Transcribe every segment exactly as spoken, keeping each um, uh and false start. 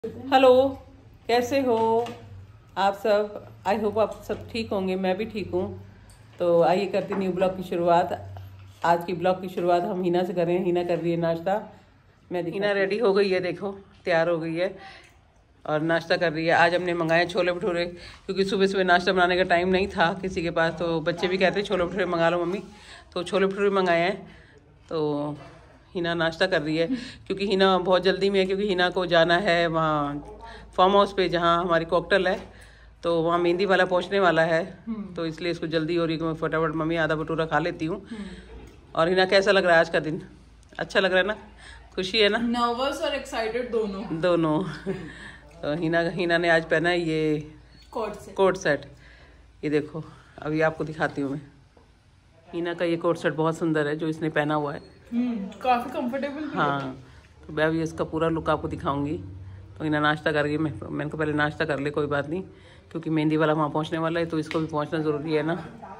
Hello, कैसे हो आप सब। आई होप आप सब ठीक होंगे, मैं भी ठीक हूँ। तो आइए करते न्यू ब्लॉग की शुरुआत। आज की ब्लॉग की शुरुआत हम हिना से कर रहे हैं। हिना कर रही है नाश्ता। मैं हिना रेडी हो गई है, देखो तैयार हो गई है और नाश्ता कर रही है। आज हमने मंगाए छोले भटूरे, क्योंकि सुबह सुबह नाश्ता बनाने का टाइम नहीं था किसी के पास। तो बच्चे भी कहते छोले भटूरे मंगा लो मम्मी, तो छोले भटूरे मंगाए हैं। तो हिना नाश्ता कर रही है, क्योंकि हिना बहुत जल्दी में है, क्योंकि हिना को जाना है वहाँ फार्म हाउस पे जहाँ हमारी कॉकटेल है। तो वहाँ मेहंदी वाला पहुँचने वाला है, तो इसलिए इसको जल्दी हो रही है कि मैं फटाफट मम्मी आधा भटूरा खा लेती हूँ। और हिना कैसा लग रहा है आज का दिन? अच्छा लग रहा है ना? खुशी है ना? नर्वस और एक्साइटेड दोनों दोनों तो हिना हिना ने आज पहना है ये कोट सेट कोट सेट। ये देखो, अभी आपको दिखाती हूँ मैं। हिना का ये कोट सेट बहुत सुंदर है जो इसने पहना हुआ है। हम्म काफी कंफर्टेबल भी हाँ, तो मैं अभी इसका पूरा लुक आपको दिखाऊंगी। तो हिना नाश्ता कर रही है। मैं मैंने को पहले नाश्ता कर ले, कोई बात नहीं, क्योंकि मेहंदी वाला वहाँ पहुँचने वाला है, तो इसको भी पहुँचना ज़रूरी है ना।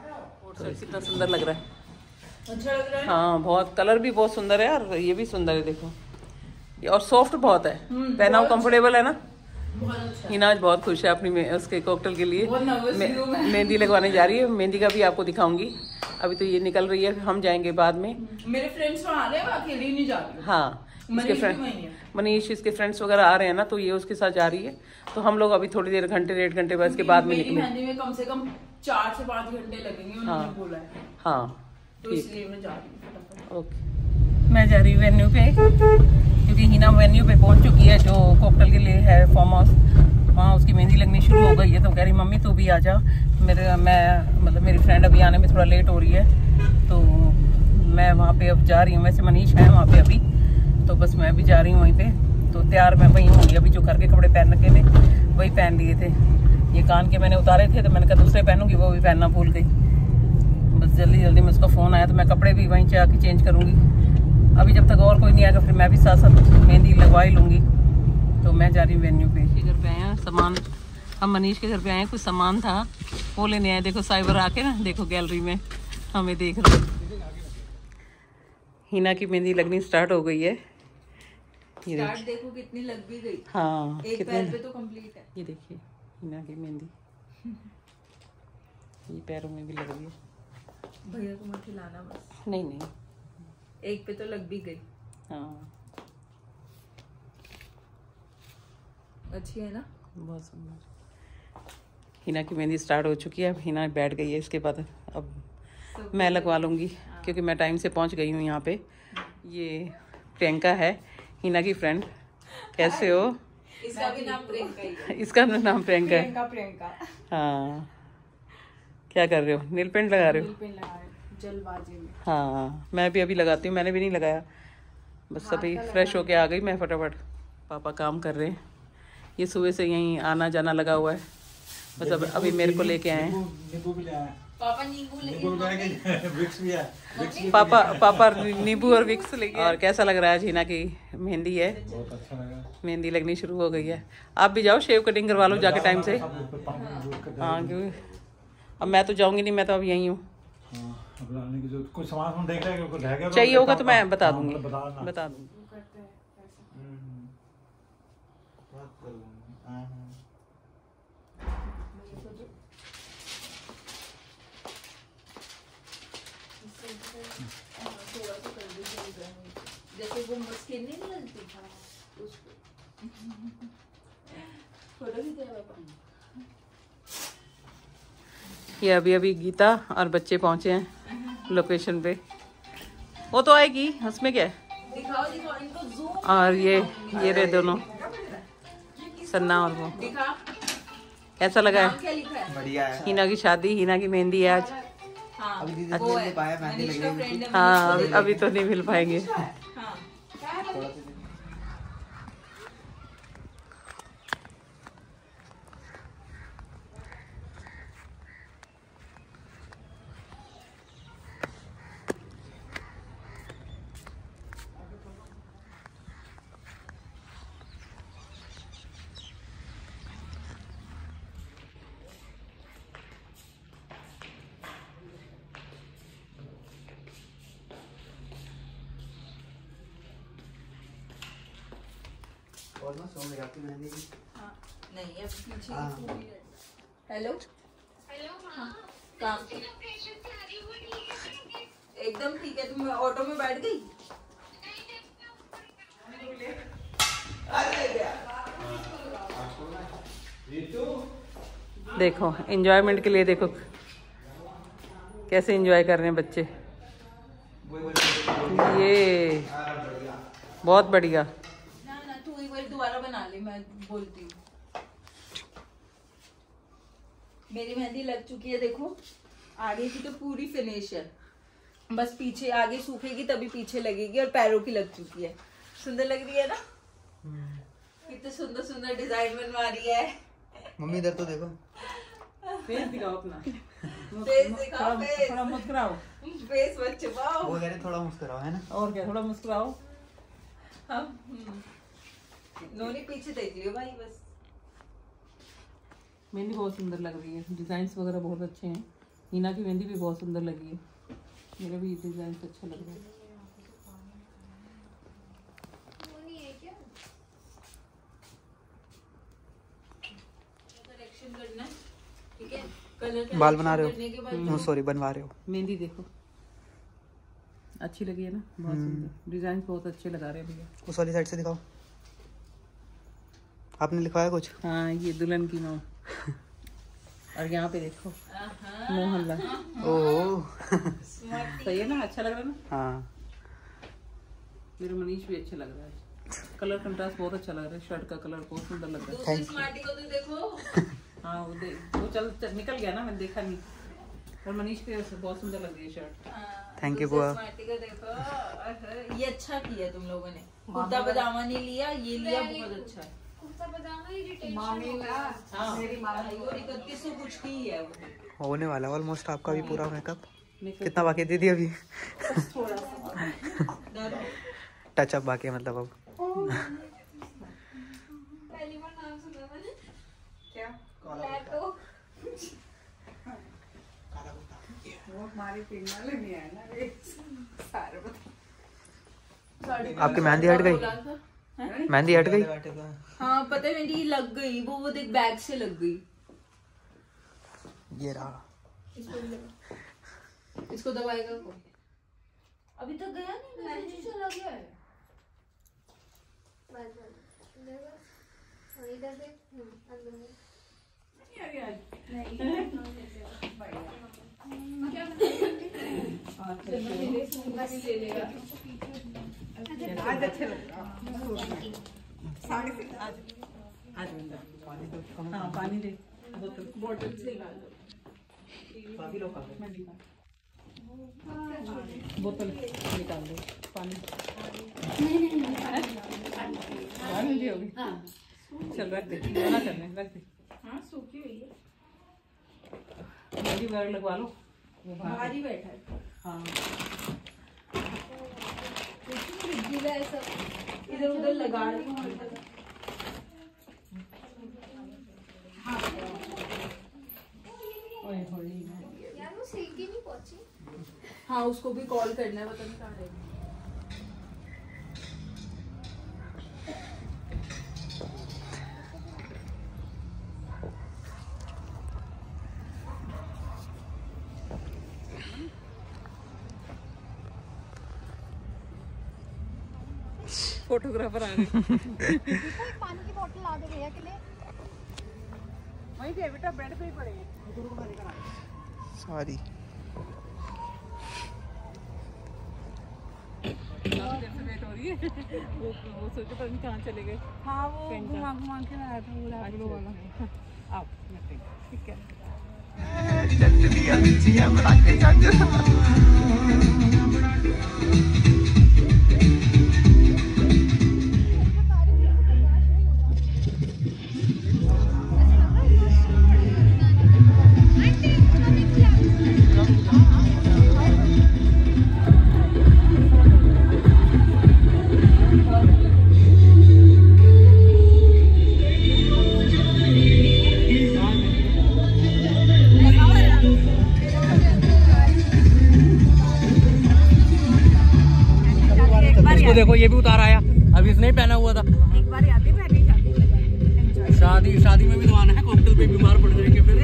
तो कितना सुंदर लग रहा है। अच्छा लग रहा है। हाँ, बहुत कलर भी बहुत सुंदर है और ये भी सुंदर है, देखो ये, और सॉफ्ट बहुत है, पहना हुआ कंफर्टेबल है ना। बहुत अच्छा। हिना आज बहुत खुश है अपनी में, उसके कॉकटेल के लिए बहुत नर्वस भी हूं मैं। मेहंदी लगवाने जा रही है। मेहंदी का भी आपको दिखाऊंगी। अभी तो ये निकल रही है, हम जाएंगे बाद में। मेरे फ्रेंड्स वहाँ आ रहे हैं, मैं अकेली नहीं जा रही। हाँ, इसके मनीष भी फ्रेंड वहीं है। मनीष, इसके फ्रेंड्स वगैरह आ रहे हैं ना, तो ये उसके साथ जा रही है। तो हम लोग अभी थोड़ी देर, घंटे डेढ़ घंटे बाद के बाद में मेरी निकले। मेहंदी में कम से कम चार से पाँच घंटे लगेंगे, उन्होंने हाँ। बोला है। हाँ, तो इसलिए मैं जा रही हूँ फटाफट। ओके। मैं जा रही हूँ वेन्यू पे, क्योंकि हिना वेन्यू पे पहुंच चुकी है जो कॉकटेल के लिए है फार्म हाउस। वहाँ उसकी मेहंदी लगनी शुरू हो गई है। तो कह रही मम्मी तू भी आ जा, मेरे मैं मतलब मेरी फ्रेंड अभी आने में थोड़ा लेट हो रही है, तो मैं वहाँ पे अब जा रही हूँ। वैसे मनीष है वहाँ पे अभी, तो बस मैं भी जा रही हूँ वहीं पे। तो तैयार मैं वहीं होंगी। अभी जो घर के कपड़े पहन रखे थे वही पहन लिए थे। ये कान के मैंने उतारे थे, तो मैंने कहा दूसरे पहनूंगी, वो भी पहनना भूल गई। बस जल्दी जल्दी में उसका फ़ोन आया, तो मैं कपड़े भी वहीं से आके चेंज करूँगी। अभी जब तक और कोई नहीं आएगा फिर मैं भी साथ साथ मेहंदी लगवा ही लूँगी। तो मैं जा रही हूँ वेन्यू पे। घर पे आए हैं सामान, हम मनीष के घर पे आए हैं, कुछ सामान था वो लेने आए। देखो साइबर आके ना, देखो गैलरी में हमें देख रहे। हिना की मेहंदी लगनी स्टार्ट हो गई है। ये स्टार्ट देखो कितनी लग भी गई। हाँ, एक कितने पैर पे तो कंप्लीट है। ये देखिए हिना की मेहंदी, ये पैरों में भी लग रही है। भैया को मत खिलाना बस। नहीं नहीं, एक पे तो लग भी गई। हाँ अच्छी है ना, बहुत सुंदर। हिना की मेहंदी स्टार्ट हो चुकी है। अब हिना बैठ गई है, इसके बाद अब मैं लगवा लूँगी, क्योंकि मैं टाइम से पहुँच गई हूँ यहाँ पे। ये प्रियंका है, हिना की फ्रेंड। कैसे हो? इसका भी नाम प्रियंका ही है। इसका नाम प्रियंका है। प्रियंका प्रियंका हाँ, क्या कर रहे हो? नील पेंट लगा रहे हो? नील पेंट लगा रहे हो, जल्दबाजी में। हाँ, मैं भी अभी लगाती हूँ, मैंने भी नहीं लगाया। बस अभी फ्रेश होके आ गई मैं फटाफट। पापा काम कर रहे हैं, ये सुबह से यहीं आना जाना लगा हुआ है। बस अब अभी मेरे को लेके आए हैं। पापा नींबू लेके विक्स भी है, विक्स भी पापा पापा नींबू और विक्स लेके। और कैसा लग रहा है? हिना की मेहंदी है, बहुत अच्छा लगा। मेहंदी लगनी शुरू हो गई है। आप भी जाओ, शेव कटिंग करवा लो जाके टाइम से। हाँ, क्योंकि अब मैं तो जाऊंगी नहीं, मैं तो अब यहीं हूँ। कुछ सामान देख रहे हैं, रह गया चाहिए होगा तो मैं बता दूंगी, बता बता दूंगी। जैसे वो स्किन नहीं निकलती था उसको। फोटो भी दिया पापा। ये अभी अभी गीता और बच्चे पहुंचे हैं लोकेशन पे। वो तो आएगी, उसमें क्या है। दिखाओ दिखाओ इनको जूम। और ये ये रहे दोनों, सन्ना और वो। दिखा कैसा लगा नाम है? क्या लिखा है? बढ़िया है। हिना की शादी, हिना की मेहंदी है आज। हाँ अभी दीदी वो ने है, पाया मेहंदी मनीष लग का रही फ्रेंड है। हाँ, अभी, अभी तो नहीं मिल पाएंगे। हाँ ऑलमोस्ट हो गई आपकी मेहंदी की। हाँ नहीं अब पीछे हाँ। हेलो हेलो हाँ माँ, काम लोकेशन तैयारी हो रही है। एकदम ठीक है। तुम ऑटो में बैठ गई? देखो एंजॉयमेंट के लिए देखो कैसे एंजॉय कर रहे हैं बच्चे। ये बहुत बढ़िया। ना ना तू एक बार दोबारा बना ले, मैं बोलती हूँ। मेरी मेहंदी लग चुकी है, देखो आगे की तो पूरी फिनिश है, बस पीछे आगे सूखेगी तभी पीछे लगेगी, और पैरों की लग चुकी है। सुंदर लग रही है ना? कितने सुंदर सुंदर डिजाइन बनवा रही है। मम्मी इधर तो देखो। फेस दिखाओ अपना। फेस दिखाओ, फेस थोड़ा मुस्कुराओ। फेस मत छुपाओ। वो कह रहे थोड़ा मुस्कुराओ, है ना? और क्या, थोड़ा मुस्कुराओ। हम नोनी पीछे देख लियो भाई बस। मेहंदी बहुत सुंदर लग रही है, डिजाइन्स वगैरह बहुत अच्छे हैं। हीना की मेहंदी भी बहुत सुंदर लगी है, मेरे भी डिजाइन अच्छा लग रहा है। करेक्शन करना है, ठीक है? कलर बाल बना रहे करने के बाद हो? सॉरी, बनवा रहे हो? मेहंदी देखो अच्छी लगी है ना, बहुत सुंदर डिजाइन बहुत अच्छे लगा रहे हैं भैया। उस वाली साइड से दिखाओ। आपने लिखवाया कुछ? हाँ ये दुल्हन की माँ। और यहाँ पे देखो मोहनलाल। ओह सही है ना, अच्छा लग रहा है ना? हाँ मेरे मनीष भी अच्छा लग रहा है, कलर कंट्रास्ट बहुत अच्छा लग रहा है, शर्ट का कलर बहुत सुंदर लग रहा है। दूसरी स्मार्टी को तो देखो। हाँ वो दे वो चल, चल निकल गया ना, मैंने देखा नहीं। और मनीष के बहुत सुंदर लग रही है शर्ट। थैंक यू दूसरी बुआ। स्मार्टी को देखो। अह, ये अच्छा किया तुम लोगों ने, कुर्ता पजामा नहीं लिया, ये लिया, बहुत अच्छा है। कुर्ता पजामा इरिटेशन होगा। हाँ इकतीस सौ कुछ की है वो। होने वाला ऑलमोस्ट आपका भी पूरा मेकअप। मेकअप कितना बाकी है दीदी अभी? थोड़ा सा टचअप बाकी है मतलब अब। पहली बार नाम सुना मैंने। क्या? लैटो। वो हमारे पिंगला नहीं है ना रे, सारे बता। आपकी मेहंदी हट गई? मेहंदी हट गई? हाँ पता है, मेरी लग गई वो, वो देख बैग से लग गई। ये रहा। इसको दबाएगा कौन? अभी तक गया नहीं, मैसेज चला गया है। बस बस इधर बस, और इधर से हम्म अंदर में। क्या बस ले लेगा। आज अच्छे लगेगा। साड़ी से आज आज पानी दो। हाँ पानी दे, बोतल बोतल से ला दो। बोतल निकाल दो पानी। पानी दी होगी। चल रख दे, मना करने रख दे। हाँ सूखी हुई है, मेहंदी बैग लगवा लो, वो बाहर ही बैठा है। हाँ गीला है सब, इधर उधर लगा रही हूँ। ओए होए यार वो सीख ही नहीं पहुंची। हाँ उसको भी कॉल करना है, पता नहीं कहाँ रहेगी। फोटोग्राफर आ गए। पानी की बोतल ला दे भैया के लिए। वहीं पे बेटा बेड पे ही पड़े हैं। सॉरी। देर से वेट हो रही है। वो वो सोचे पता नहीं कहाँ चले गए। हाँ वो घुमा घुमा के लाया था वो आगलो वाला। आओ ठीक है। देखो ये भी उतार आया, अभी इसने ही पहना हुआ था। एक बार याद है पहले शादी शादी में भी तो आना है, कॉकटेल पे बीमार पड़ जाएंगे फिर।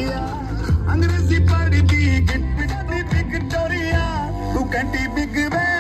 Can't be big